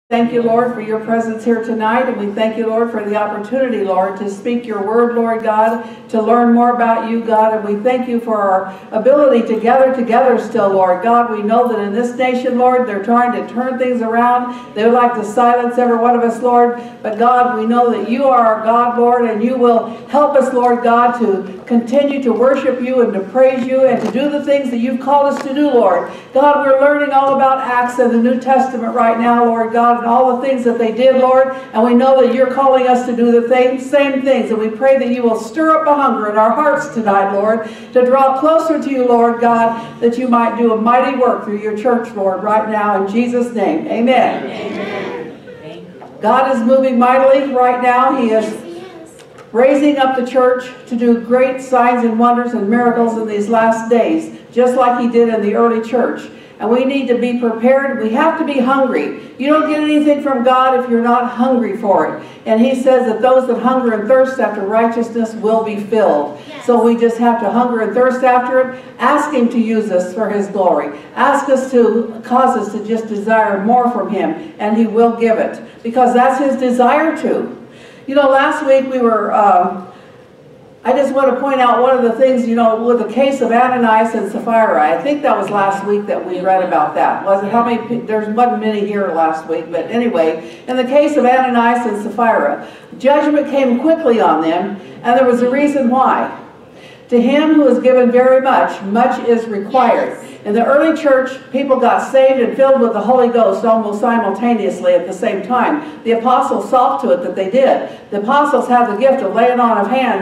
Thank you, Lord, for your presence here tonight, and we thank you, Lord, for the opportunity, Lord, to speak your word, Lord God, to learn more about you, God, and we thank you for our ability to gather together still, Lord. God, we know that in this nation, Lord, they're trying to turn things around. They would like to silence every one of us, Lord, but God, we know that you are our God, Lord, and you will help us, Lord God, to continue to worship you and to praise you and to do the things that you've called us to do, Lord. God, we're learning all about Acts in the New Testament right now, Lord God, and all the things that they did, Lord, and we know that you're calling us to do the same things, and we pray that you will stir up a hunger in our hearts tonight, Lord, to draw closer to you, Lord God, that you might do a mighty work through your church, Lord, right now, in Jesus' name. Amen. Amen. God is moving mightily right now. He is raising up the church to do great signs and wonders and miracles in these last days, just like he did in the early church. And we need to be prepared. We have to be hungry. You don't get anything from God if you're not hungry for it. And he says that those that hunger and thirst after righteousness will be filled. Yes. So we just have to hunger and thirst after it. Ask him to use us for his glory. Ask us to cause us to just desire more from him, and he will give it, because that's his desire to. You know, last week we were... I just want to point out one of the things, you know, with the case of Ananias and Sapphira. I think that was last week that we read about that. Wasn't how many? There wasn't many here last week, but anyway, in the case of Ananias and Sapphira, judgment came quickly on them, and there was a reason why. To him who is given very much, much is required. In the early church, people got saved and filled with the Holy Ghost almost simultaneously at the same time. The apostles saw to it that they did. The apostles had the gift of laying on of hands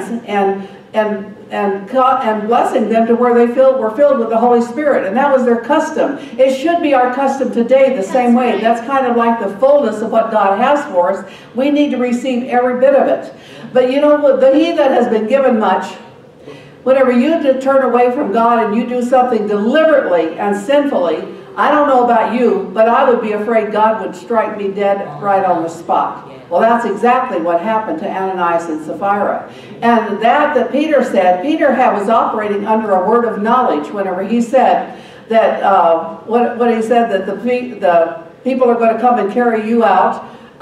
and blessing them to where they were filled with the Holy Spirit. And that was their custom. It should be our custom today the same way. That's kind of like the fullness of what God has for us. We need to receive every bit of it. But you know, he that has been given much, whenever you turn away from God and you do something deliberately and sinfully, I don't know about you, but I would be afraid God would strike me dead right on the spot. Well, that's exactly what happened to Ananias and Sapphira. And that Peter said, Peter was operating under a word of knowledge whenever he said that, what he said, that the people are going to come and carry you out,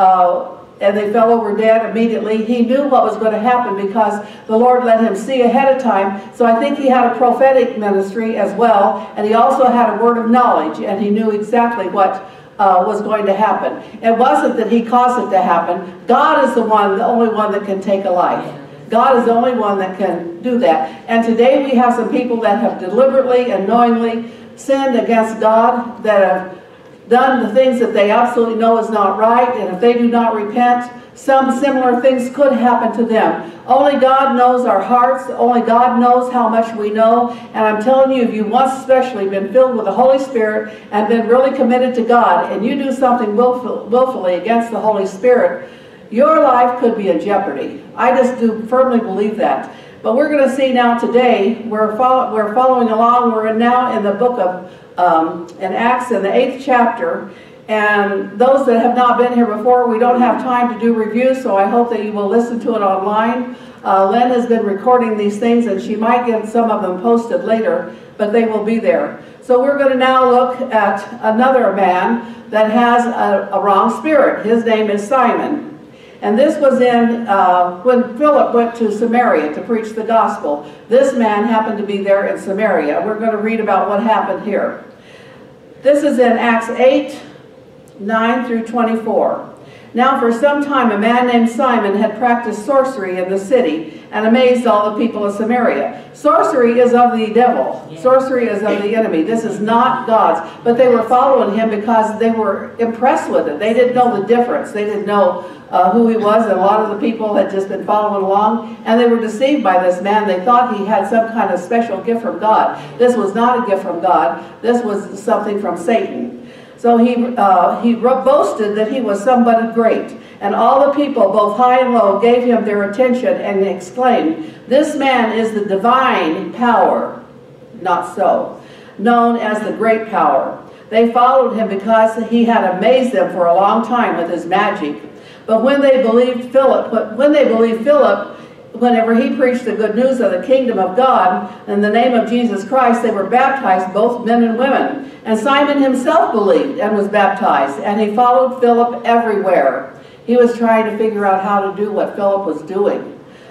and they fell over dead immediately. He knew what was going to happen because the Lord let him see ahead of time. So I think he had a prophetic ministry as well, and he also had a word of knowledge, and he knew exactly what was going to happen. It wasn't that he caused it to happen. God is the only one that can take a life. God is the only one that can do that. And today we have some people that have deliberately and knowingly sinned against God, that have done the things that they absolutely know is not right, and if they do not repent, some similar things could happen to them. Only God knows our hearts. Only God knows how much we know. And I'm telling you, if you once especially been filled with the Holy Spirit and been really committed to God, and you do something willfully against the Holy Spirit, your life could be in jeopardy. I just do firmly believe that. But we're going to see now today, we're following along. We're now in the book of in Acts in the 8th chapter, and those that have not been here before, we don't have time to do reviews, so I hope that you will listen to it online. Lynn has been recording these things, and she might get some of them posted later, but they will be there. So we're going to now look at another man that has a wrong spirit. His name is Simon. And this was in when Philip went to Samaria to preach the gospel. This man happened to be there in Samaria. We're going to read about what happened here. This is in Acts 8, 9 through 24. Now for some time a man named Simon had practiced sorcery in the city and amazed all the people of Samaria. Sorcery is of the devil. Sorcery is of the enemy. This is not God's. But they were following him because they were impressed with it. They didn't know the difference. They didn't know who he was, and a lot of the people had just been following along, and they were deceived by this man. They thought he had some kind of special gift from God. This was not a gift from God. This was something from Satan. So he boasted that he was somebody great, and all the people, both high and low, gave him their attention and exclaimed, "This man is the divine power," not so, known as the great power. They followed him because he had amazed them for a long time with his magic. But when they believed Philip, whenever he preached the good news of the kingdom of God in the name of Jesus Christ, they were baptized, both men and women. And Simon himself believed and was baptized, and he followed Philip everywhere. He was trying to figure out how to do what Philip was doing.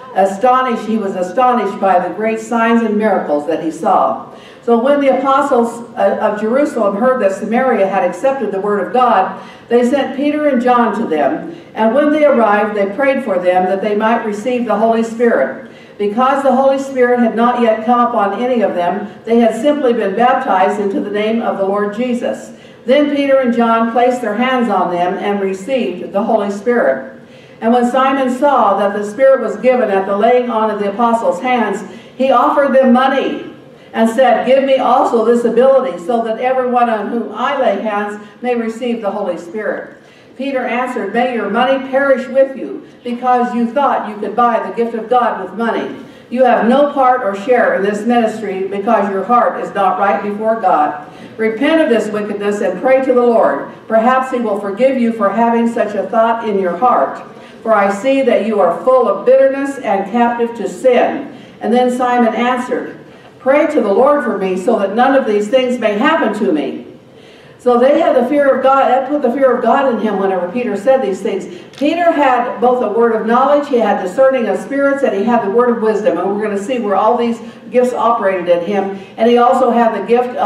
He was astonished by the great signs and miracles that he saw. So when the apostles of Jerusalem heard that Samaria had accepted the word of God, they sent Peter and John to them. And when they arrived, they prayed for them that they might receive the Holy Spirit. Because the Holy Spirit had not yet come upon any of them, they had simply been baptized into the name of the Lord Jesus. Then Peter and John placed their hands on them and received the Holy Spirit. And when Simon saw that the Spirit was given at the laying on of the apostles' hands, he offered them money and said, "Give me also this ability, so that everyone on whom I lay hands may receive the Holy Spirit." Peter answered, "May your money perish with you, because you thought you could buy the gift of God with money. You have no part or share in this ministry, because your heart is not right before God. Repent of this wickedness and pray to the Lord. Perhaps he will forgive you for having such a thought in your heart. For I see that you are full of bitterness and captive to sin." And then Simon answered, "Pray to the Lord for me, so that none of these things may happen to me." So they had the fear of God. That put the fear of God in him whenever Peter said these things. Peter had both a word of knowledge, he had discerning of spirits, and he had the word of wisdom. And we're going to see where all these gifts operated in him. And he also had the gift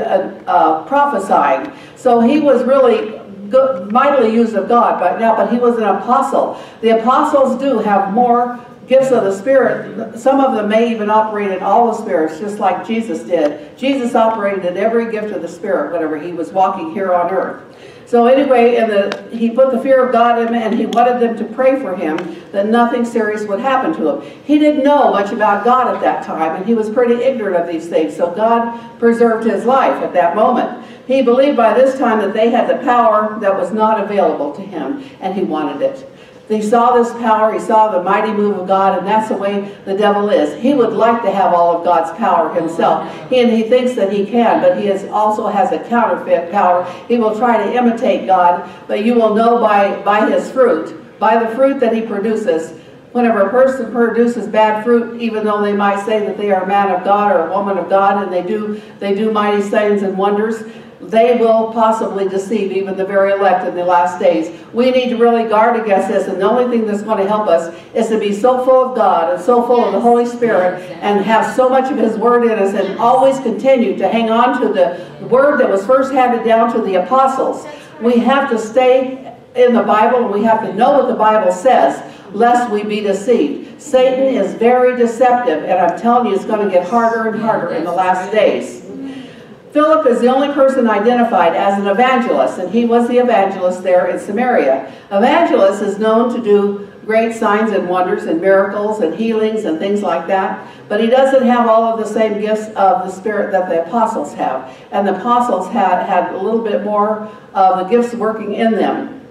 of prophesying. So he was really mightily used of God but he was an apostle. The apostles do have more gifts of the Spirit. Some of them may even operate in all the spirits, just like Jesus did. Jesus operated in every gift of the Spirit whenever he was walking here on earth. So anyway, he put the fear of God in him, and he wanted them to pray for him that nothing serious would happen to him. He didn't know much about God at that time, and he was pretty ignorant of these things, so God preserved his life at that moment. He believed by this time that they had the power that was not available to him, and he wanted it. He saw this power, he saw the mighty move of God, and that's the way the devil is. He would like to have all of God's power himself, and he thinks that he can, but he also has a counterfeit power. He will try to imitate God, but you will know by his fruit, by the fruit that he produces. Whenever a person produces bad fruit, even though they might say that they are a man of God or a woman of God, and they do mighty signs and wonders, they will possibly deceive even the very elect in the last days. We need to really guard against this, and the only thing that's going to help us is to be so full of God and so full of the Holy Spirit and have so much of his word in us, and always continue to hang on to the word that was first handed down to the apostles. We have to stay in the Bible, and we have to know what the Bible says, lest we be deceived. Satan is very deceptive, and I'm telling you, it's going to get harder and harder in the last days. Philip is the only person identified as an evangelist, and he was the evangelist there in Samaria. Evangelist is known to do great signs and wonders and miracles and healings and things like that, but he doesn't have all of the same gifts of the Spirit that the apostles have. And the apostles had a little bit more of the gifts working in them.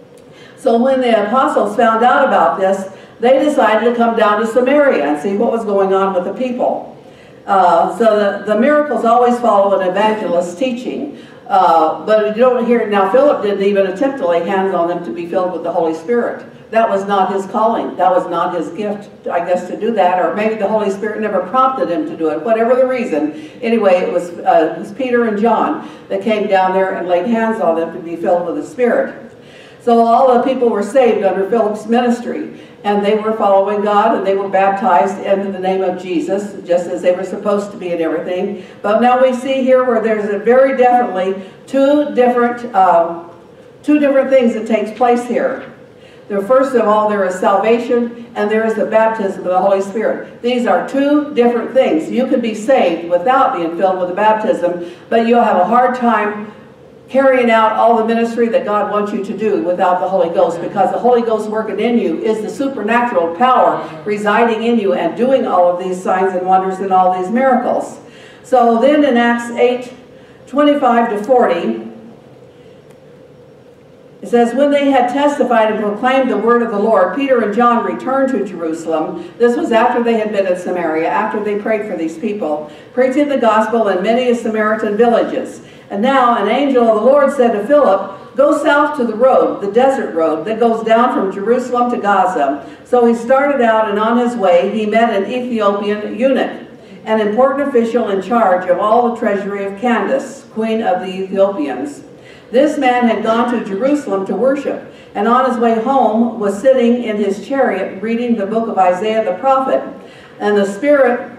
So when the apostles found out about this, they decided to come down to Samaria and see what was going on with the people. So the miracles always follow an evangelist's teaching. But you don't hear, now Philip didn't even attempt to lay hands on them to be filled with the Holy Spirit. That was not his calling. That was not his gift, I guess, to do that. Or maybe the Holy Spirit never prompted him to do it, whatever the reason. Anyway, it was Peter and John that came down there and laid hands on them to be filled with the Spirit. So all the people were saved under Philip's ministry, and they were following God, and they were baptized in the name of Jesus, just as they were supposed to be and everything. But now we see here where there's very definitely two different things that takes place here. First of all, there is salvation, and there is the baptism of the Holy Spirit. These are two different things. You can be saved without being filled with the baptism, but you'll have a hard time carrying out all the ministry that God wants you to do without the Holy Ghost, because the Holy Ghost working in you is the supernatural power residing in you and doing all of these signs and wonders and all these miracles. So then in Acts 8:25 to 40, it says, when they had testified and proclaimed the word of the Lord, Peter and John returned to Jerusalem. This was after they had been in Samaria, after they prayed for these people, preaching the gospel in many Samaritan villages. And now an angel of the Lord said to Philip, Go south to the road, the desert road, that goes down from Jerusalem to Gaza. So he started out, and on his way he met an Ethiopian eunuch, an important official in charge of all the treasury of Candace, queen of the Ethiopians. This man had gone to Jerusalem to worship, and on his way home was sitting in his chariot reading the book of Isaiah the prophet. And the Spirit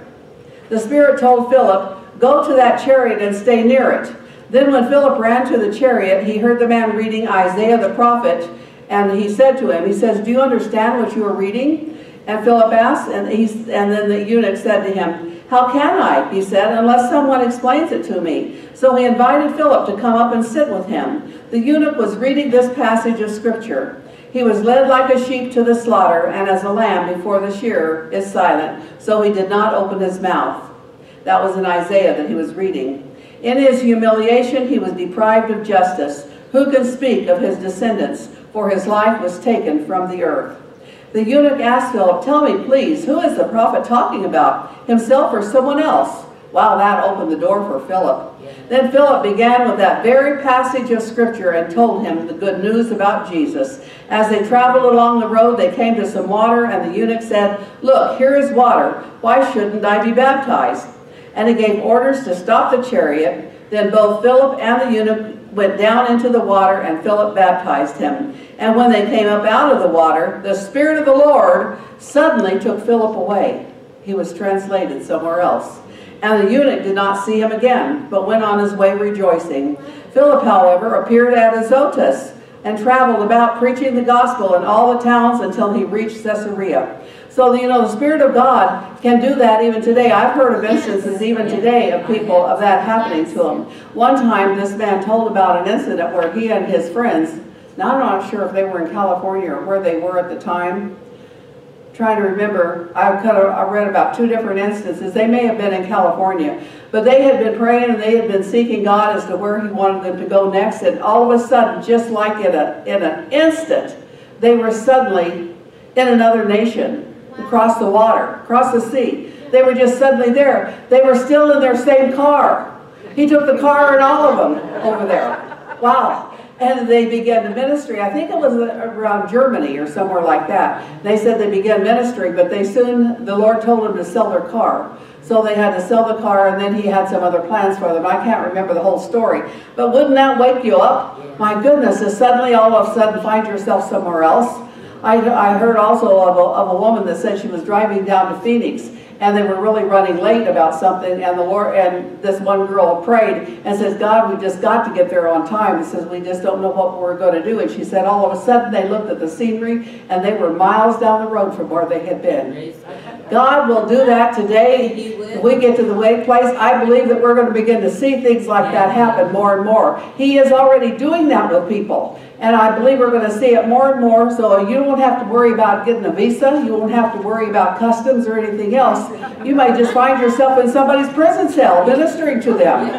told Philip, "Go to that chariot and stay near it." Then when Philip ran to the chariot, he heard the man reading Isaiah the prophet, and he said to him, he says, "Do you understand what you are reading?" And Philip asked, and then the eunuch said to him, "How can I," he said, "unless someone explains it to me?" So he invited Philip to come up and sit with him. The eunuch was reading this passage of scripture. "He was led like a sheep to the slaughter, and as a lamb before the shearer is silent, so he did not open his mouth." That was in Isaiah that he was reading. "In his humiliation he was deprived of justice. Who can speak of his descendants? For his life was taken from the earth." The eunuch asked Philip, "Tell me, please, who is the prophet talking about, himself or someone else?" Wow, that opened the door for Philip. Then Philip began with that very passage of scripture and told him the good news about Jesus. As they traveled along the road, they came to some water, and the eunuch said, "Look, here is water. Why shouldn't I be baptized?" And he gave orders to stop the chariot. Then both Philip and the eunuch went down into the water, and Philip baptized him. And when they came up out of the water, the Spirit of the Lord suddenly took Philip away. He was translated somewhere else. And the eunuch did not see him again, but went on his way rejoicing. Philip, however, appeared at Azotus and traveled about preaching the gospel in all the towns until he reached Caesarea. So, the Spirit of God can do that even today. I've heard of instances even today of people of that happening to them. One time this man told about an incident where he and his friends, now I'm not sure if they were in California or where they were at the time, trying to remember, I read about 2 different instances. They may have been in California, but they had been praying and they had been seeking God as to where he wanted them to go next, and all of a sudden, just like in an instant, they were suddenly in another nation, across the water, across the sea. They were just suddenly there. They were still in their same car. He took the car and all of them over there. Wow. And they began to ministry. I think it was around Germany or somewhere like that. They said they began ministry, but the Lord told them to sell their car. So they had to sell the car, and then he had some other plans for them. I can't remember the whole story. But wouldn't that wake you up? My goodness, to suddenly, all of a sudden, find yourself somewhere else. I heard also of a woman that said she was driving down to Phoenix, and they were really running late about something, and the Lord, and this one girl prayed and says, "God, we just got to get there on time." He says, "We just don't know what we're going to do." And she said all of a sudden they looked at the scenery, and they were miles down the road from where they had been. God will do that today. If we get to the way place, I believe that we're going to begin to see things like that happen more and more. He is already doing that with people. And I believe we're going to see it more and more, so you won't have to worry about getting a visa. You won't have to worry about customs or anything else. You might just find yourself in somebody's prison cell ministering to them.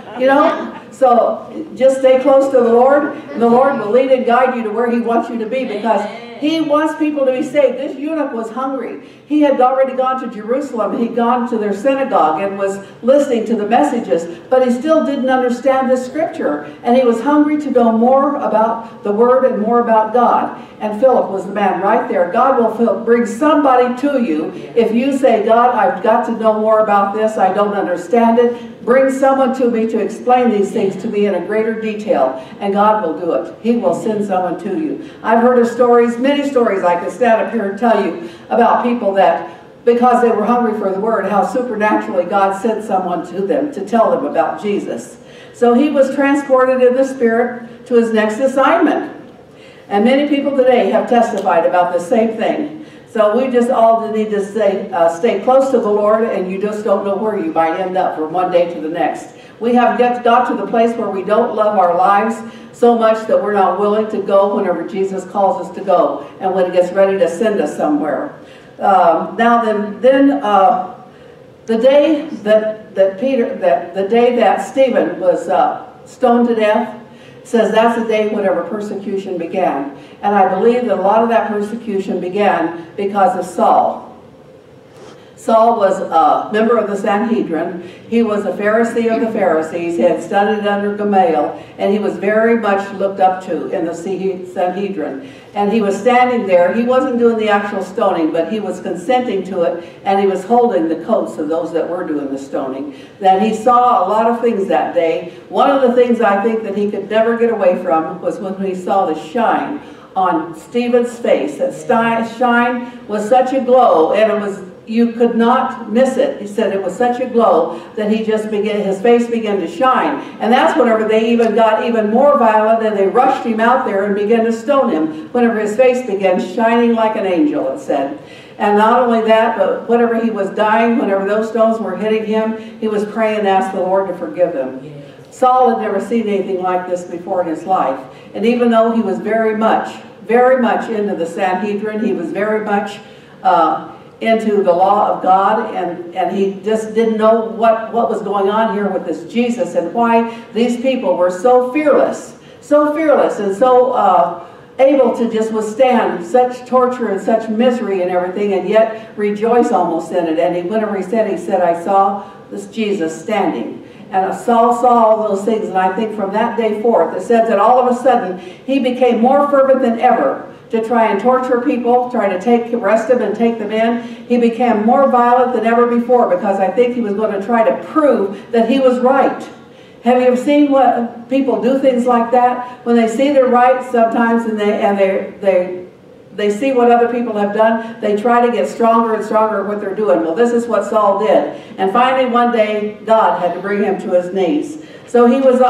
So just stay close to the Lord, and the Lord will lead and guide you to where he wants you to be, because he wants people to be saved. This eunuch was hungry. He had already gone to Jerusalem. He'd gone to their synagogue and was listening to the messages, but he still didn't understand the scripture. And he was hungry to know more about the word and more about God. And Philip was the man right there. God will bring somebody to you if you say, "God, I've got to know more about this. I don't understand it. Bring someone to me to explain these things to me in a greater detail," and God will do it. He will send someone to you. I've heard of stories, many stories I could stand up here and tell you about people that, because they were hungry for the word, how supernaturally God sent someone to them to tell them about Jesus. So he was transported in the Spirit to his next assignment. And many people today have testified about the same thing. So we just all need to stay close to the Lord, and you just don't know where you might end up from one day to the next. We have got to the place where we don't love our lives so much that we're not willing to go whenever Jesus calls us to go, and when he gets ready to send us somewhere. The day that Stephen was stoned to death, says that's the day whenever persecution began. And I believe that a lot of that persecution began because of Saul. Saul was a member of the Sanhedrin. He was a Pharisee of the Pharisees. He had studied under Gamaliel, and he was very much looked up to in the Sanhedrin. And he was standing there. He wasn't doing the actual stoning, but he was consenting to it, and he was holding the coats of those that were doing the stoning. That he saw a lot of things that day. One of the things I think that he could never get away from was when he saw the shine on Stephen's face. That shine was such a glow, and it was, you could not miss it. He said it was such a glow that he just began, his face began to shine. And that's whenever they even got even more violent, and they rushed him out there and began to stone him, whenever his face began shining like an angel, it said. And not only that, but whenever he was dying, whenever those stones were hitting him, he was praying and asked the Lord to forgive him. Saul had never seen anything like this before in his life. And even though he was very much into the Sanhedrin, he was very much into the law of God, and he just didn't know what was going on here with this Jesus, and why these people were so fearless and so able to just withstand such torture and such misery and everything, and yet rejoice almost in it. And whenever he said, I saw this Jesus standing. And Saul saw all those things, and I think from that day forth, it says that all of a sudden, he became more fervent than ever to try and torture people, try to arrest them and take them in. He became more violent than ever before, because I think he was going to try to prove that he was right. Have you ever seen what people do things like that? When they see they're right sometimes, and they see what other people have done, they try to get stronger and stronger at what they're doing. Well, this is what Saul did. And finally one day, God had to bring him to his knees. So he was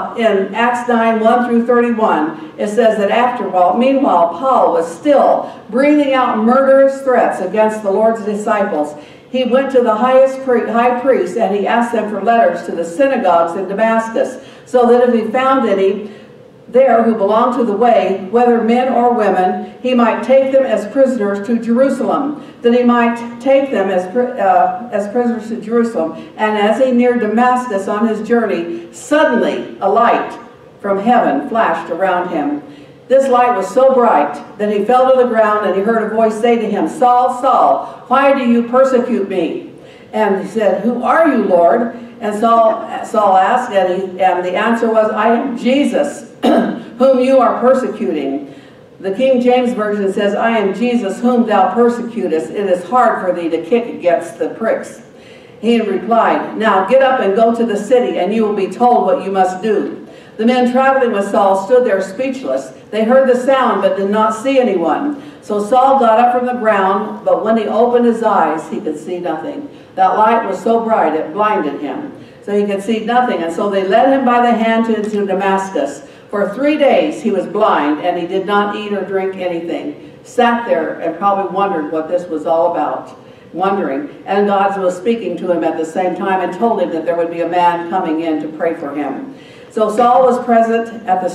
in Acts 9, 1 through 31, it says that meanwhile, Paul was still breathing out murderous threats against the Lord's disciples. He went to the high priest, and he asked them for letters to the synagogues in Damascus, so that if he found any there who belonged to the way, whether men or women, he might take them as prisoners to Jerusalem. That he might take them as prisoners to Jerusalem. And as he neared Damascus on his journey, suddenly a light from heaven flashed around him. This light was so bright that he fell to the ground, and he heard a voice say to him, Saul, Saul, why do you persecute me? And he said, Who are you, Lord? And Saul asked, and the answer was, I am Jesus, whom you are persecuting. The King James Version says, I am Jesus, whom thou persecutest. It is hard for thee to kick against the pricks. He replied, Now get up and go to the city, and you will be told what you must do. The men traveling with Saul stood there speechless. They heard the sound, but did not see anyone. So Saul got up from the ground, but when he opened his eyes, he could see nothing. That light was so bright, it blinded him, so he could see nothing. And so they led him by the hand to Damascus. For 3 days he was blind, and he did not eat or drink anything. Sat there and probably wondered what this was all about. Wondering. And God was speaking to him at the same time, and told him that there would be a man coming in to pray for him. So Saul was present at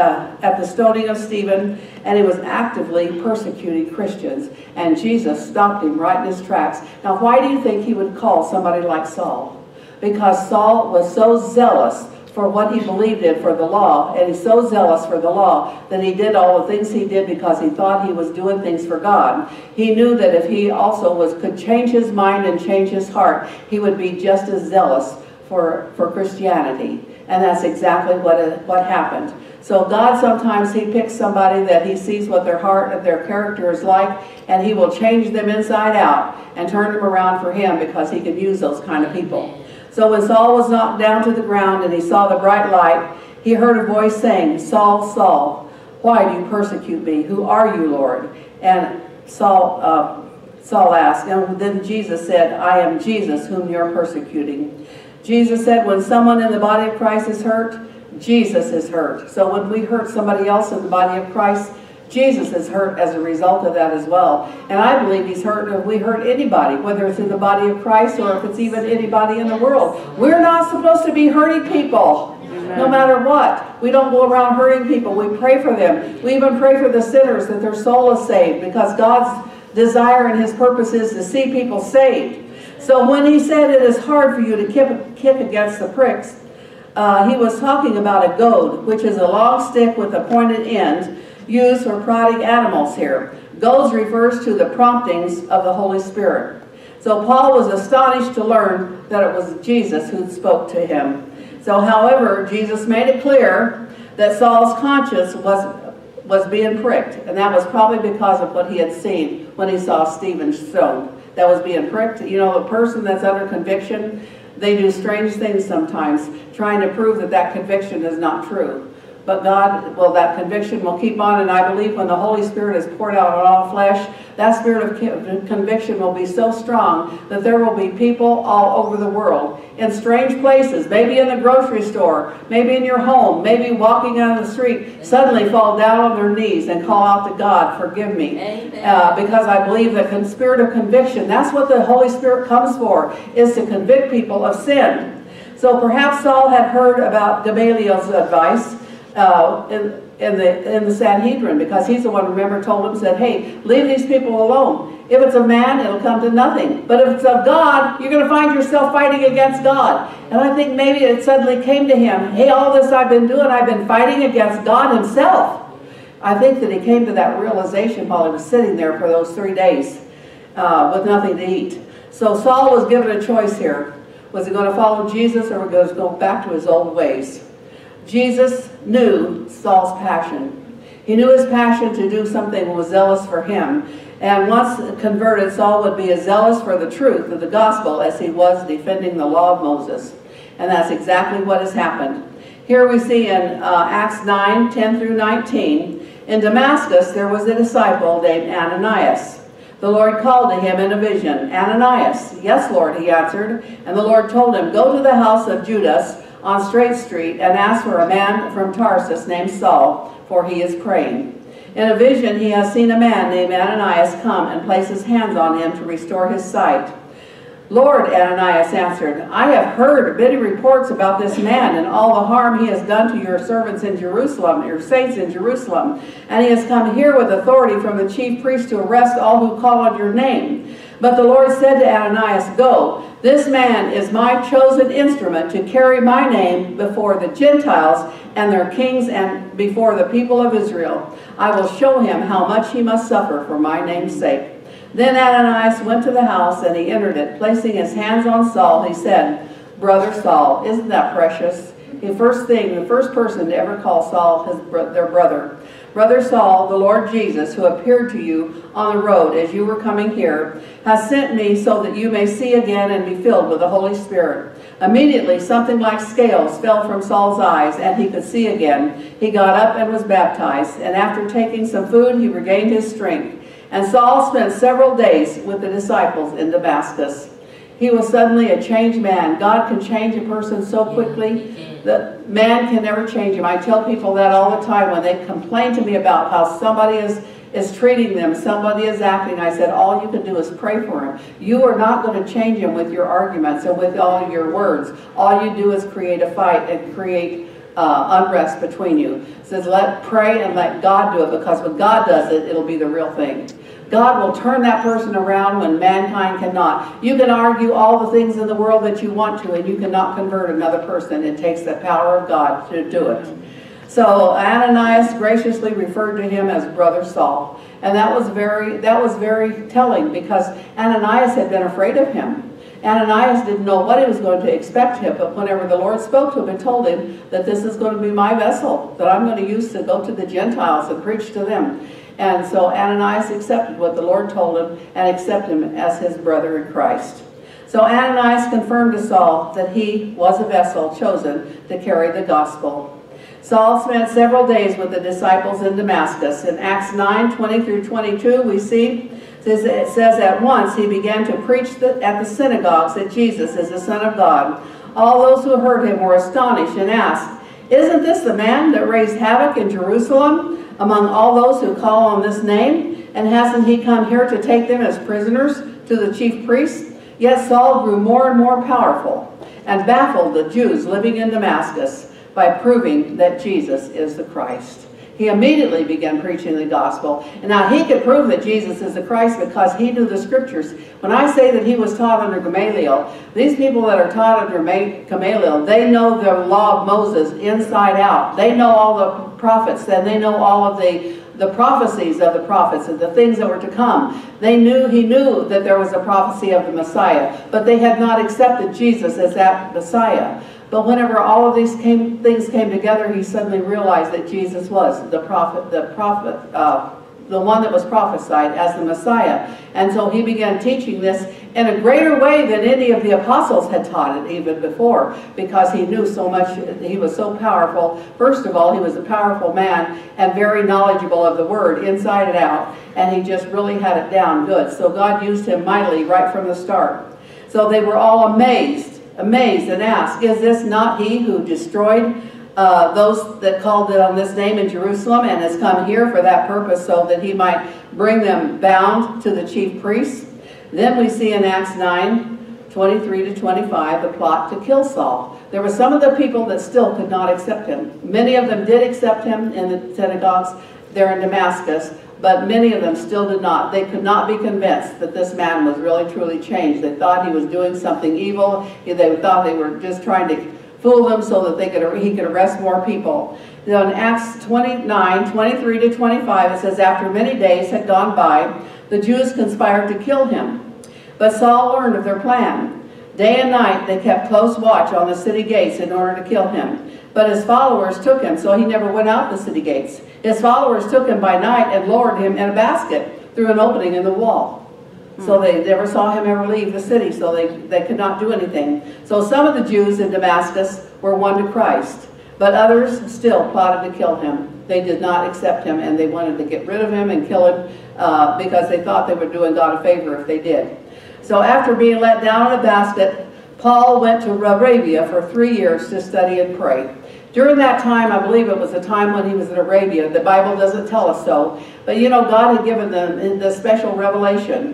the stoning of Stephen, and he was actively persecuting Christians. And Jesus stopped him right in his tracks. Now, why do you think he would call somebody like Saul? Because Saul was so zealous for what he believed in, for the law, and he's so zealous for the law that he did all the things he did because he thought he was doing things for God. He knew that if he also could change his mind and change his heart, he would be just as zealous for Christianity. And that's exactly what happened. So God, sometimes he picks somebody that he sees what their heart and their character is like, and he will change them inside out and turn them around for him, because he can use those kind of people. So when Saul was knocked down to the ground and he saw the bright light, he heard a voice saying, Saul, Saul, why do you persecute me? Who are you, Lord? And Saul asked, and then Jesus said, I am Jesus, whom you're persecuting. Jesus said, when someone in the body of Christ is hurt, Jesus is hurt. So when we hurt somebody else in the body of Christ, Jesus is hurt as a result of that as well. And I believe he's hurt if we hurt anybody, whether it's in the body of Christ or if it's even anybody in the world. We're not supposed to be hurting people, no matter what. We don't go around hurting people. We pray for them. We even pray for the sinners that their soul is saved, because God's desire and his purpose is to see people saved. So when he said it is hard for you to kick against the pricks, he was talking about a goad, which is a long stick with a pointed end, used for prodding animals here. Goads refers to the promptings of the Holy Spirit. So Paul was astonished to learn that it was Jesus who spoke to him. So, however, Jesus made it clear that Saul's conscience was being pricked, and that was probably because of what he had seen when he saw Stephen stoned. That was being pricked. You know, a person that's under conviction, they do strange things sometimes, trying to prove that that conviction is not true. But God, well, that conviction will keep on, and I believe when the Holy Spirit is poured out on all flesh, that spirit of conviction will be so strong that there will be people all over the world, in strange places, maybe in the grocery store, maybe in your home, maybe walking down the street, suddenly fall down on their knees and call out to God, forgive me. Because I believe the spirit of conviction, that's what the Holy Spirit comes for, is to convict people of sin. So perhaps Saul had heard about Gamaliel's advice, in the Sanhedrin, because he's the one, remember, told him, said, hey, leave these people alone. If it's a man, it'll come to nothing. But if it's of God, you're going to find yourself fighting against God. And I think maybe it suddenly came to him, hey, all this I've been doing, I've been fighting against God himself. I think that he came to that realization while he was sitting there for those 3 days with nothing to eat. So Saul was given a choice here. Was he going to follow Jesus, or was he going to go back to his old ways? Jesus knew Saul's passion. He knew his passion to do something that was zealous for him. And once converted, Saul would be as zealous for the truth of the gospel as he was defending the law of Moses. And that's exactly what has happened. Here we see in Acts 9, 10 through 19, in Damascus there was a disciple named Ananias. The Lord called to him in a vision, Ananias. Yes, Lord, he answered. And the Lord told him, go to the house of Judas on Straight Street and ask for a man from Tarsus named Saul, for he is praying. In a vision he has seen a man named Ananias come and place his hands on him to restore his sight. Lord, Ananias answered, I have heard many reports about this man and all the harm he has done to your servants in Jerusalem, your saints in Jerusalem, and he has come here with authority from the chief priest to arrest all who call on your name. But the Lord said to Ananias, go, this man is my chosen instrument to carry my name before the Gentiles and their kings and before the people of Israel. I will show him how much he must suffer for my name's sake. Then Ananias went to the house and he entered it. Placing his hands on Saul, he said, Brother Saul, isn't that precious? The first person to ever call Saul their brother. Brother Saul, the Lord Jesus, who appeared to you on the road as you were coming here, has sent me so that you may see again and be filled with the Holy Spirit. Immediately something like scales fell from Saul's eyes, and he could see again. He got up and was baptized, and after taking some food, he regained his strength. And Saul spent several days with the disciples in Damascus. He was suddenly a changed man. God can change a person so quickly that man can never change him. I tell people that all the time when they complain to me about how somebody is treating them, somebody is acting. I said, all you can do is pray for him. You are not going to change him with your arguments and with all your words. All you do is create a fight and create unrest between you. It says, pray and let God do it, because when God does it, it'll be the real thing. God will turn that person around when mankind cannot. You can argue all the things in the world that you want to, and you cannot convert another person. It takes the power of God to do it. So Ananias graciously referred to him as Brother Saul. And that was very telling, because Ananias had been afraid of him. Ananias didn't know what he was going to expect him, but whenever the Lord spoke to him and told him that this is going to be my vessel that I'm going to use to go to the Gentiles and preach to them. And so Ananias accepted what the Lord told him and accepted him as his brother in Christ. So Ananias confirmed to Saul that he was a vessel chosen to carry the gospel. Saul spent several days with the disciples in Damascus. In Acts 9, 20 through 22, we see, it says, at once he began to preach at the synagogues that Jesus is the Son of God. All those who heard him were astonished and asked, isn't this the man that raised havoc in Jerusalem among all those who call on this name? And hasn't he come here to take them as prisoners to the chief priests? Yet Saul grew more and more powerful and baffled the Jews living in Damascus by proving that Jesus is the Christ. He immediately began preaching the gospel. And now he could prove that Jesus is the Christ because he knew the scriptures. When I say that he was taught under Gamaliel, these people that are taught under Gamaliel, they know the law of Moses inside out. They know all the prophets, and they know all of the the prophecies of the prophets and the things that were to come. He knew that there was a prophecy of the Messiah, but they had not accepted Jesus as that Messiah. But whenever all of these things came together, he suddenly realized that Jesus was the one that was prophesied as the Messiah. And so he began teaching this in a greater way than any of the apostles had taught it even before, because he knew so much. He was so powerful. First of all, he was a powerful man and very knowledgeable of the word inside and out, and he just really had it down good. So God used him mightily right from the start. So they were all amazed and asked, "Is this not he who destroyed those that called it on this name in Jerusalem, and has come here for that purpose, so that he might bring them bound to the chief priests?" Then we see in Acts 9:23-25 the plot to kill Saul. There were some of the people that still could not accept him. Many of them did accept him in the synagogues there in Damascus, but many of them still did not. They could not be convinced that this man was really truly changed. They thought he was doing something evil. They thought they were just trying to fool them so that he could arrest more people. Now in Acts 29:23-25 it says, "After many days had gone by, the Jews conspired to kill him. But Saul learned of their plan. Day and night they kept close watch on the city gates in order to kill him. But his followers took him," so he never went out the city gates. "His followers took him by night and lowered him in a basket through an opening in the wall." So they never saw him ever leave the city, so they could not do anything. So some of the Jews in Damascus were won to Christ, but others still plotted to kill him. They did not accept him, and they wanted to get rid of him and kill him because they thought they were doing God a favor if they did. So after being let down in a basket, Paul went to Arabia for 3 years to study and pray. During that time, I believe it was the time when he was in Arabia. The Bible doesn't tell us so, but you know, God had given them the special revelation.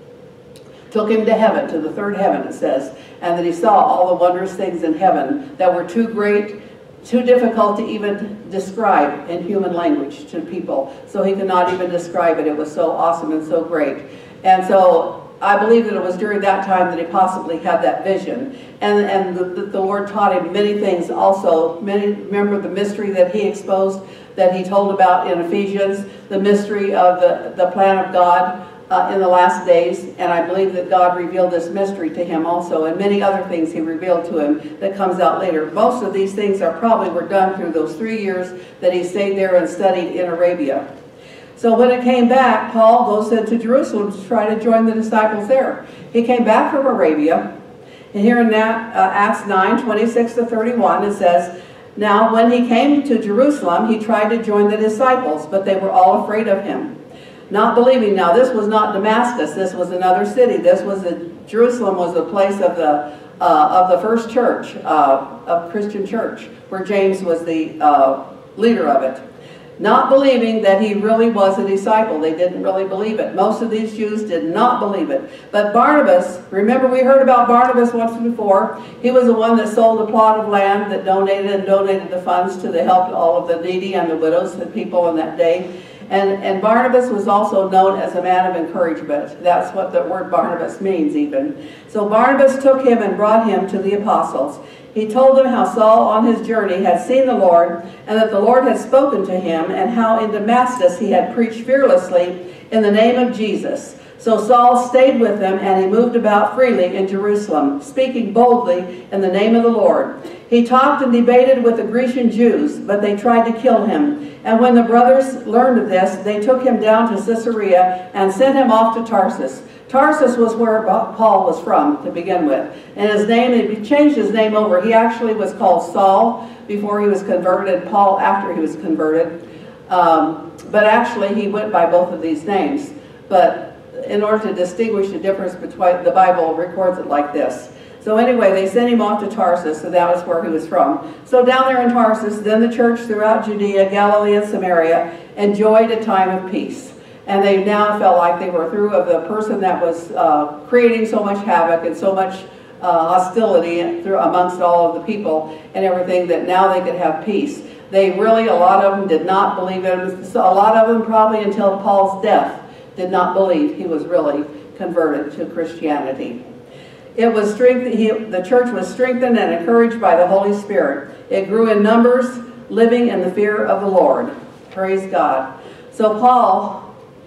Took him to heaven, to the third heaven, it says, and that he saw all the wondrous things in heaven that were too great, too difficult to even describe in human language to people. So he could not even describe it. It was so awesome and so great. And so I believe that it was during that time that he possibly had that vision. And the Lord taught him many things also. Remember the mystery that he exposed, that he told about in Ephesians, the mystery of the plan of God in the last days. And I believe that God revealed this mystery to him also, and many other things he revealed to him that comes out later. Most of these things were done through those 3 years that he stayed there and studied in Arabia. So when it came back, Paul goes into Jerusalem to try to join the disciples there. He came back from Arabia, and here in Acts 9:26-31 it says, "Now when he came to Jerusalem, he tried to join the disciples, but they were all afraid of him, not believing." Now this was not Damascus, this was another city. Jerusalem was the place of the first church, of Christian church, where James was the leader of it. Not believing that he really was a disciple. They didn't really believe it. Most of these Jews did not believe it. But Barnabas, remember we heard about Barnabas once before. He was the one that sold a plot of land, that donated the funds to the help of all of the needy and the widows and people in that day. And Barnabas was also known as a man of encouragement. That's what the word Barnabas means even. So Barnabas took him and brought him to the apostles. He told them how Saul on his journey had seen the Lord, and that the Lord had spoken to him, and how in Damascus he had preached fearlessly in the name of Jesus. So Saul stayed with them, and he moved about freely in Jerusalem, speaking boldly in the name of the Lord. He talked and debated with the Grecian Jews, but they tried to kill him. And when the brothers learned of this, they took him down to Caesarea and sent him off to Tarsus. Tarsus was where Paul was from to begin with. And his name, he changed his name over. He actually was called Saul before he was converted, and Paul after he was converted. But actually he went by both of these names. But in order to distinguish the difference between, the Bible records it like this. So anyway, they sent him off to Tarsus, so that was where he was from. So down there in Tarsus, then the church throughout Judea, Galilee, and Samaria enjoyed a time of peace. And they now felt like they were through of the person that was creating so much havoc and so much hostility amongst all of the people and everything, that now they could have peace. They really, a lot of them did not believe it. So a lot of them probably until Paul's death did not believe he was really converted to Christianity. The church was strengthened and encouraged by the Holy Spirit. It grew in numbers, living in the fear of the Lord. Praise God. So Paul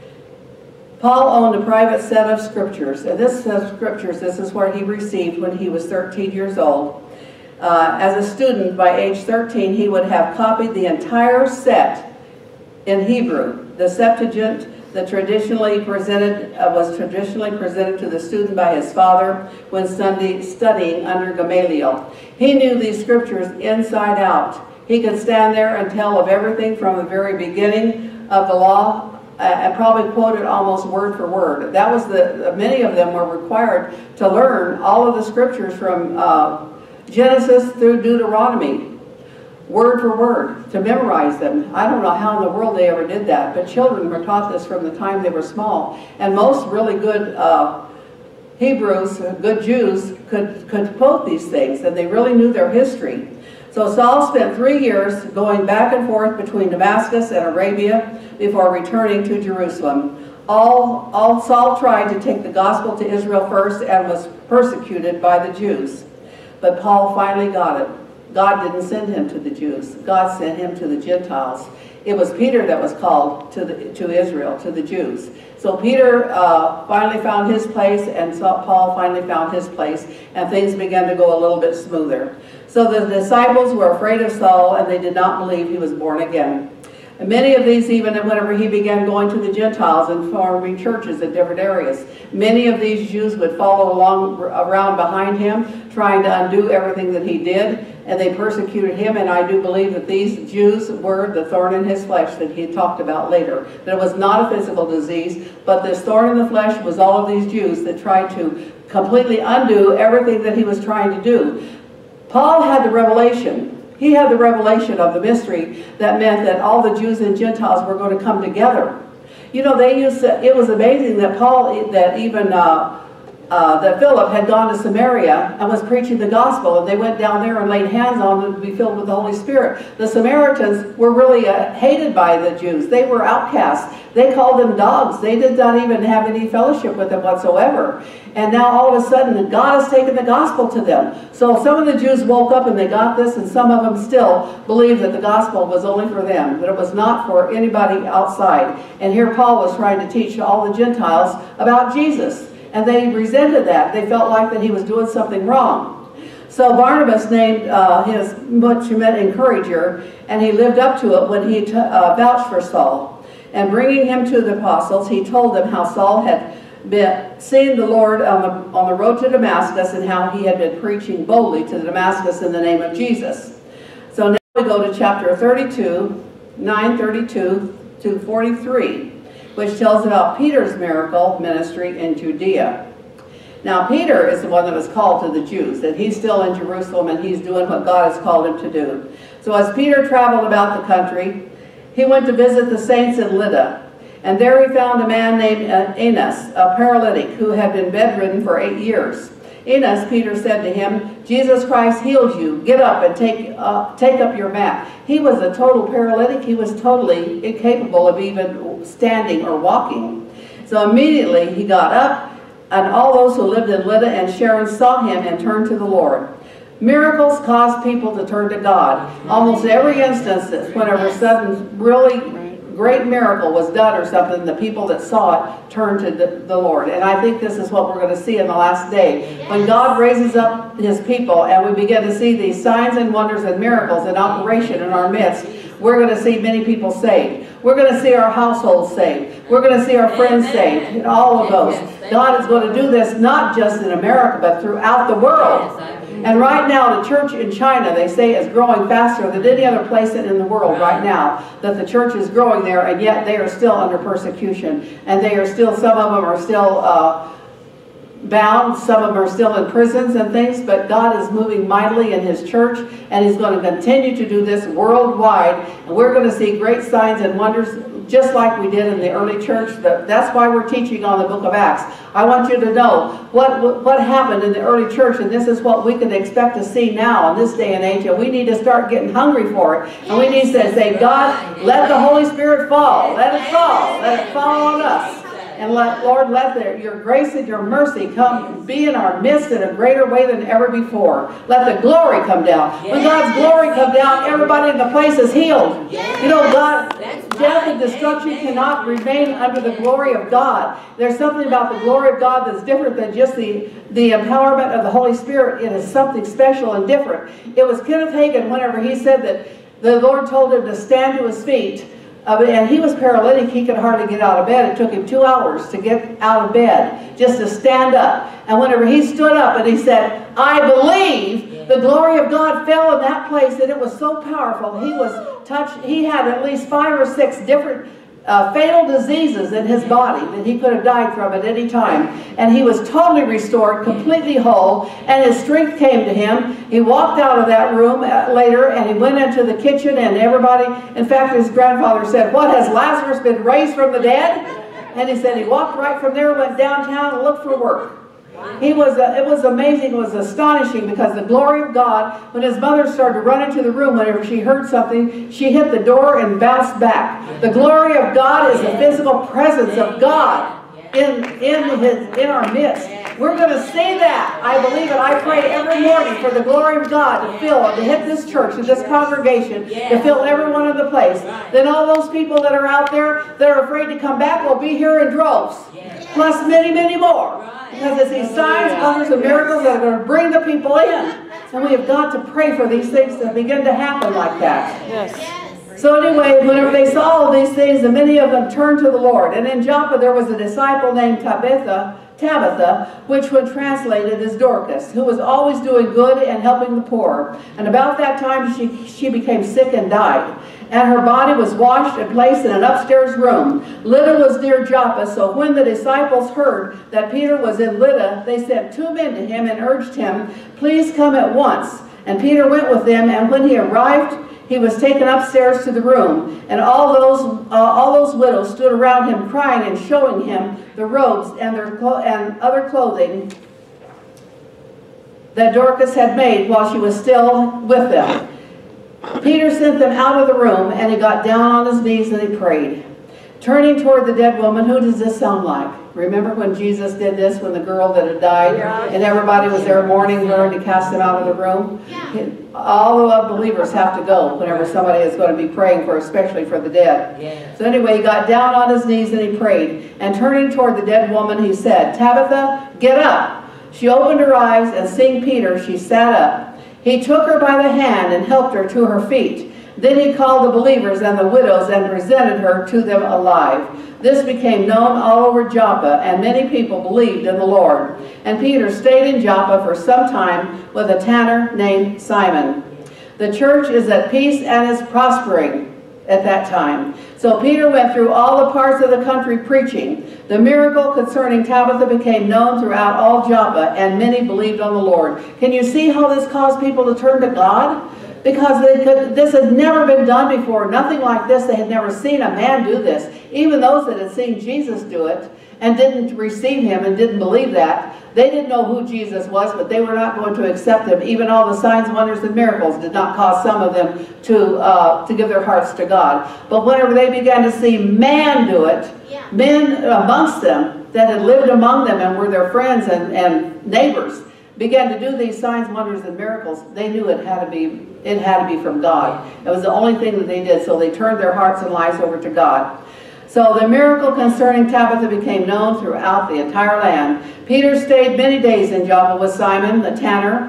owned a private set of scriptures, and this set of scriptures, this is what he received when he was 13 years old. As a student, by age 13, he would have copied the entire set in Hebrew. The Septuagint that was traditionally presented to the student by his father when studying under Gamaliel. He knew these scriptures inside out. He could stand there and tell of everything from the very beginning of the law and probably quote it almost word for word. That was many of them were required to learn all of the scriptures from Genesis through Deuteronomy, word for word, to memorize them. I don't know how in the world they ever did that, but children were taught this from the time they were small. And most really good Hebrews, good Jews, could quote these things, and they really knew their history. So Saul spent 3 years going back and forth between Damascus and Arabia before returning to Jerusalem. All Saul tried to take the gospel to Israel first and was persecuted by the Jews. But Paul finally got it. God didn't send him to the Jews. God sent him to the Gentiles. It was Peter that was called to Israel, to the Jews. So Peter finally found his place, and Paul finally found his place, and things began to go a little bit smoother. So the disciples were afraid of Saul, and they did not believe he was born again. And many of these, even whenever he began going to the Gentiles and forming churches in different areas, many of these Jews would follow around behind him, trying to undo everything that he did, and they persecuted him. And I do believe that these Jews were the thorn in his flesh that he talked about later. That it was not a physical disease, but this thorn in the flesh was all of these Jews that tried to completely undo everything that he was trying to do. Paul had the revelation. He had the revelation of the mystery that meant that all the Jews and Gentiles were going to come together. You know, it was amazing that that Philip had gone to Samaria and was preaching the gospel, and they went down there and laid hands on them to be filled with the Holy Spirit. The Samaritans were really hated by the Jews. They were outcasts. They called them dogs. They did not even have any fellowship with them whatsoever. And now all of a sudden God has taken the gospel to them. So some of the Jews woke up and they got this, and some of them still believed that the gospel was only for them, that it was not for anybody outside. And here Paul was trying to teach all the Gentiles about Jesus. And they resented that. They felt like that he was doing something wrong. So Barnabas named his, which meant encourager, and he lived up to it when he vouched for Saul. And bringing him to the apostles, he told them how Saul had seen the Lord on the road to Damascus, and how he had been preaching boldly to Damascus in the name of Jesus. So now we go to chapter 32, 9:32 to 43. Which tells about Peter's miracle ministry in Judea. Now Peter is the one that was called to the Jews, and he's still in Jerusalem, and he's doing what God has called him to do. So as Peter traveled about the country, he went to visit the saints in Lydda, and there he found a man named Enos, a paralytic, who had been bedridden for 8 years. Enos, Peter said to him, Jesus Christ heals you. Get up and take up your mat. He was a total paralytic. He was totally incapable of even standing or walking. So immediately he got up, and all those who lived in Lydda and Sharon saw him and turned to the Lord. Miracles cause people to turn to God. Almost every instance, whenever sudden really great miracle was done or something, the people that saw it turned to the Lord. And I think this is what we're going to see in the last day. When God raises up his people and we begin to see these signs and wonders and miracles in operation in our midst, we're going to see many people saved. We're going to see our households saved. We're going to see our friends saved, and all of those. God is going to do this not just in America, but throughout the world. And right now, the church in China, they say, is growing faster than any other place in the world right now. That the church is growing there, and yet they are still under persecution. And they are still, some of them are still bound, some of them are still in prisons and things, but God is moving mightily in his church, and he's going to continue to do this worldwide. And we're going to see great signs and wonders, just like we did in the early church. That's why we're teaching on the book of Acts. I want you to know what happened in the early church, and this is what we can expect to see now in this day and age, and we need to start getting hungry for it. And we need to say, God, let the Holy Spirit fall. Let it fall. Let it fall on us. And Lord, let your grace and your mercy come be in our midst in a greater way than ever before. Let the glory come down. When God's glory comes down, everybody in the place is healed. You know, death and destruction cannot remain under the glory of God. There's something about the glory of God that's different than just the empowerment of the Holy Spirit. It is something special and different. It was Kenneth Hagin whenever he said that the Lord told him to stand to his feet. And he was paralytic. He could hardly get out of bed. It took him 2 hours to get out of bed, just to stand up. And whenever he stood up and he said, I believe, the glory of God fell in that place, and it was so powerful. He was touched. He had at least 5 or 6 different fatal diseases in his body that he could have died from at any time. And he was totally restored, completely whole, and his strength came to him. He walked out of that room later, and he went into the kitchen, and everybody, in fact, his grandfather said, what, has Lazarus been raised from the dead? And he said he walked right from there, went downtown, and looked for work. It was amazing, it was astonishing, because the glory of God, when his mother started to run into the room whenever she heard something, she hit the door and bounced back. The glory of God is the physical presence of God in our midst. We're going to see that. I believe it. I pray every morning for the glory of God to fill and to hit this church and this congregation, to fill everyone in the place. Then all those people that are out there that are afraid to come back will be here in droves, plus many, many more. Because it's these signs, wonders, and miracles that are going to bring the people in. And we have got to pray for these things to begin to happen like that. Yes. So anyway, whenever they saw all these things, and many of them turned to the Lord. And in Joppa there was a disciple named Tabitha, which when translated is Dorcas, who was always doing good and helping the poor. And about that time she became sick and died. And her body was washed and placed in an upstairs room. Lydda was near Joppa, so when the disciples heard that Peter was in Lydda, they sent 2 men to him and urged him, please come at once. And Peter went with them, and when he arrived, he was taken upstairs to the room. And all those widows stood around him, crying and showing him the robes and other clothing that Dorcas had made while she was still with them. Peter sent them out of the room, and he got down on his knees and he prayed. Turning toward the dead woman, who does this sound like? Remember when Jesus did this when the girl that had died, and everybody was there mourning her, and he cast them out of the room? All the believers have to go whenever somebody is going to be praying for, especially for the dead. So anyway, he got down on his knees and he prayed. And turning toward the dead woman, he said, Tabitha, get up. She opened her eyes, and seeing Peter, she sat up. He took her by the hand and helped her to her feet. Then he called the believers and the widows and presented her to them alive. This became known all over Joppa, and many people believed in the Lord. And Peter stayed in Joppa for some time with a tanner named Simon. The church is at peace and is prospering at that time. So Peter went through all the parts of the country preaching. The miracle concerning Tabitha became known throughout all Joppa, and many believed on the Lord. Can you see how this caused people to turn to God? Because this had never been done before. Nothing like this. They had never seen a man do this. Even those that had seen Jesus do it and didn't receive him and didn't believe that, they didn't know who Jesus was, but they were not going to accept him. Even all the signs, wonders, and miracles did not cause some of them to give their hearts to God. But whenever they began to see man do it, men amongst them that had lived among them and were their friends and neighbors began to do these signs, wonders, and miracles, they knew it had to be from God. It was the only thing that they did, so they turned their hearts and lives over to God. So the miracle concerning Tabitha became known throughout the entire land. Peter stayed many days in Joppa with Simon, the tanner.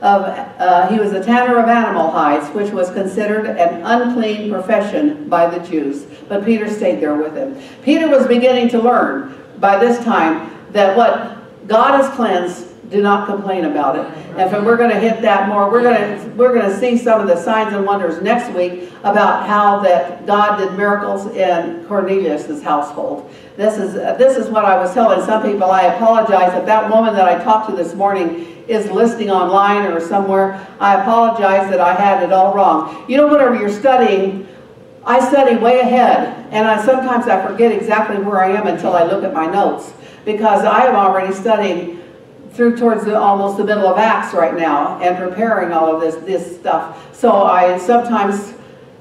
He was a tanner of animal hides, which was considered an unclean profession by the Jews. But Peter stayed there with him. Peter was beginning to learn by this time that what God has cleansed, do not complain about it. And we're going to hit that more. We're going to see some of the signs and wonders next week about how that God did miracles in Cornelius' household. This is what I was telling some people. I apologize if that woman that I talked to this morning is listening online or somewhere. I apologize that I had it all wrong. You know, whenever you're studying, I study way ahead, and sometimes I forget exactly where I am until I look at my notes, because I am already studying through towards almost the middle of Acts right now and preparing all of this stuff. So I sometimes,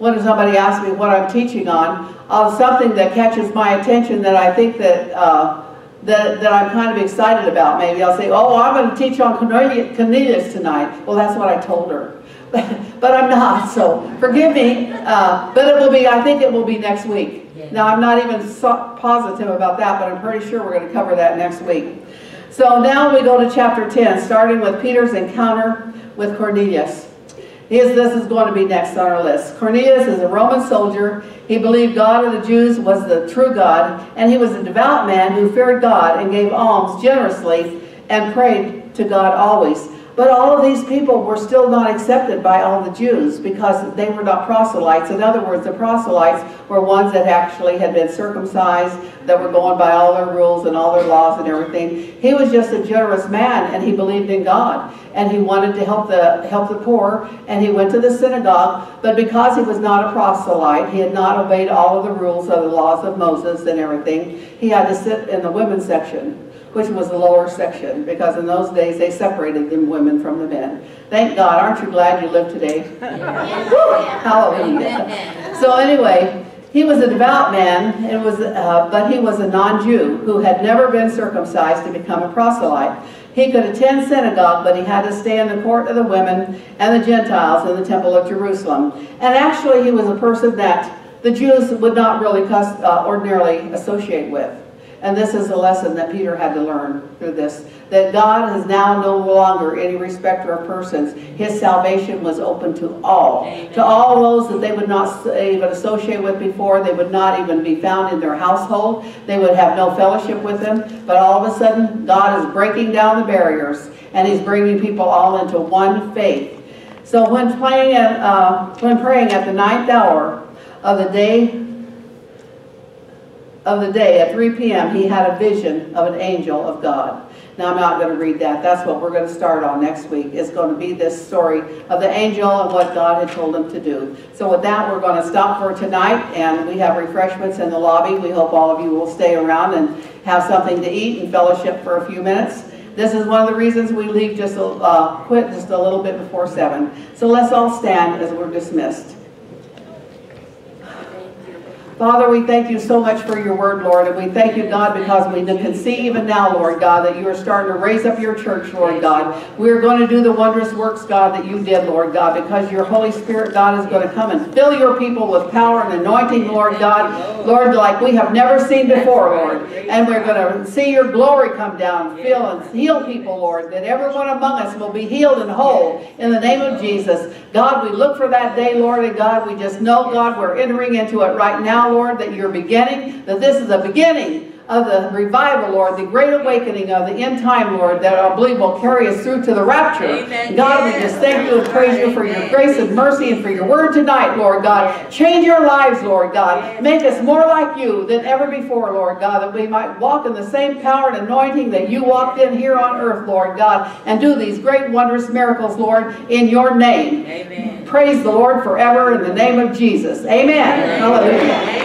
when somebody asks me what I'm teaching on, something that catches my attention that I think that that I'm kind of excited about. Maybe I'll say, oh, I'm going to teach on Cornelius tonight. Well, that's what I told her. But I'm not, so forgive me. But it will be, I think it will be next week. Now, I'm not even positive about that, but I'm pretty sure we're going to cover that next week. So now we go to chapter 10, starting with Peter's encounter with Cornelius. This is going to be next on our list. Cornelius is a Roman soldier. He believed God of the Jews was the true God, and he was a devout man who feared God and gave alms generously and prayed to God always. But all of these people were still not accepted by all the Jews because they were not proselytes. In other words, the proselytes were ones that actually had been circumcised, that were going by all their rules and all their laws and everything. He was just a generous man, and he believed in God, and he wanted to help the poor, and he went to the synagogue. But because he was not a proselyte, he had not obeyed all of the rules of the laws of Moses and everything, he had to sit in the women's section, which was the lower section, because in those days they separated the women from the men. Thank God. Aren't you glad you live today? Hallelujah. So anyway, he was a devout man, but he was a non-Jew who had never been circumcised to become a proselyte. He could attend synagogue, but he had to stay in the court of the women and the Gentiles in the temple of Jerusalem. And actually he was a person that the Jews would not really ordinarily associate with. And this is a lesson that Peter had to learn through this, that God is now no longer any respecter of persons. His salvation was open to all. Amen. To all those that they would not even associate with before. They would not even be found in their household. They would have no fellowship with them. But all of a sudden, God is breaking down the barriers, and he's bringing people all into one faith. So when praying at the 9th hour of the day at 3 p.m., he had a vision of an angel of God. Now, I'm not going to read that. That's what we're going to start on next week. It's going to be this story of the angel and what God had told him to do. So with that, we're going to stop for tonight, and we have refreshments in the lobby. We hope all of you will stay around and have something to eat and fellowship for a few minutes. This is one of the reasons we leave quit just a little bit before 7. So let's all stand as we're dismissed. Father, we thank you so much for your word, Lord, and we thank you, God, because we can see even now, Lord God, that you are starting to raise up your church, Lord God. We are going to do the wondrous works, God, that you did, Lord God, because your Holy Spirit, God, is going to come and fill your people with power and anointing, Lord God, Lord, like we have never seen before, Lord. And we're going to see your glory come down, fill and heal people, Lord, that everyone among us will be healed and whole in the name of Jesus. God, we look for that day, Lord, and God, we just know, God, we're entering into it right now, Lord, that you're beginning, that this is the beginning of the revival, Lord, the great awakening of the end time, Lord, that I believe will carry us through to the rapture. Amen. God, we just thank you and praise you for your grace and mercy and for your word tonight, Lord God. Change our lives, Lord God. Make us more like you than ever before, Lord God, that we might walk in the same power and anointing that you walked in here on earth, Lord God, and do these great wondrous miracles, Lord, in your name. Amen. Praise the Lord forever in the name of Jesus. Amen. Amen. Hallelujah.